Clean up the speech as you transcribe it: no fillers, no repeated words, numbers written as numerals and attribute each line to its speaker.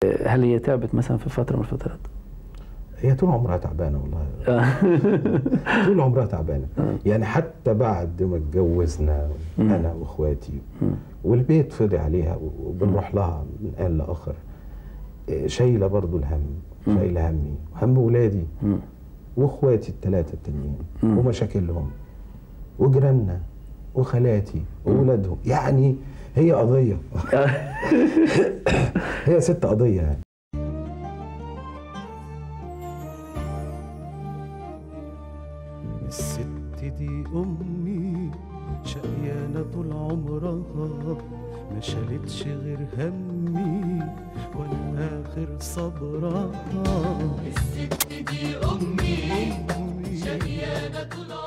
Speaker 1: هل هي تعبت مثلا في فترة من الفترات؟
Speaker 2: هي طول عمرها تعبانه والله. طول عمرها تعبانه. يعني حتى بعد ما اتجوزنا انا واخواتي والبيت فضي عليها وبنروح لها من آن لاخر، شايله برضو الهم، شايله همي وهم ولادي واخواتي الثلاثه التانيين ومشاكلهم وجيراننا وخالاتي واولادهم. يعني هي قضيه. هي ست قضيه يعني.
Speaker 3: الست دي أمي شقيانة طول عمرها، ما شالتش غير همي وأنا آخر صبرها.
Speaker 4: الست دي أمي شقيانة طول عمرها.